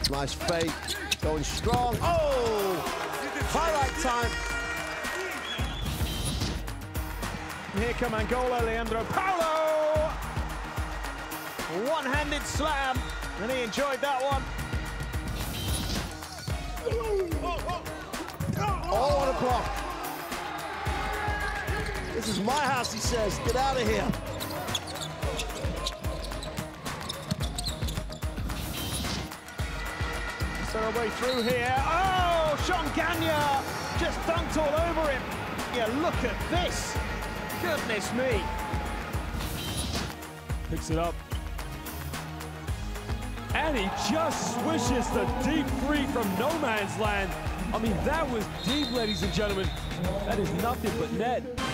Nice fake, going strong. Oh! Highlight time. Here come Angola, Leandro Paulo! One-handed slam, and he enjoyed that one. Oh, what a block. This is my house, he says. Get out of here. So our way through here. Oh, Shonganya just dunked all over him. Yeah, look at this. Goodness me. Picks it up. And he just swishes the deep three from no man's land. I mean, that was deep, ladies and gentlemen. That is nothing but net.